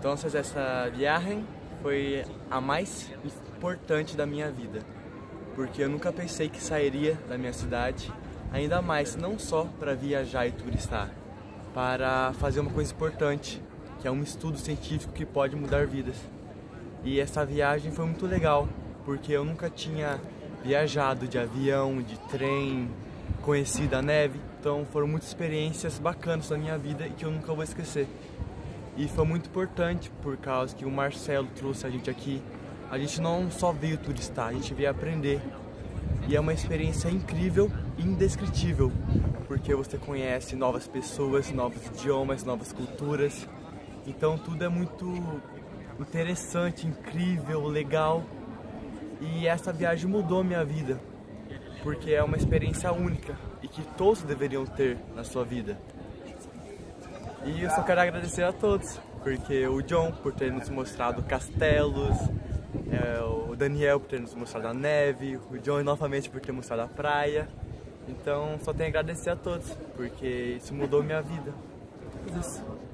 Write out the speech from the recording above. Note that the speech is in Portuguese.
Então essa viagem foi a mais importante da minha vida, porque eu nunca pensei que sairia da minha cidade, ainda mais não só para viajar e turistar, para fazer uma coisa importante, que é um estudo científico que pode mudar vidas. E essa viagem foi muito legal, porque eu nunca tinha viajado de avião, de trem, conhecido a neve, então foram muitas experiências bacanas na minha vida e que eu nunca vou esquecer. E foi muito importante por causa que o Marcelo trouxe a gente aqui. A gente não só veio turistar, a gente veio aprender. E é uma experiência incrível e indescritível, porque você conhece novas pessoas, novos idiomas, novas culturas. Então tudo é muito interessante, incrível, legal. E essa viagem mudou minha vida, porque é uma experiência única e que todos deveriam ter na sua vida. E eu só quero agradecer a todos, porque o John por ter nos mostrado castelos, o Daniel por ter nos mostrado a neve, o John novamente por ter mostrado a praia. Então só tenho a agradecer a todos, porque isso mudou minha vida. Isso.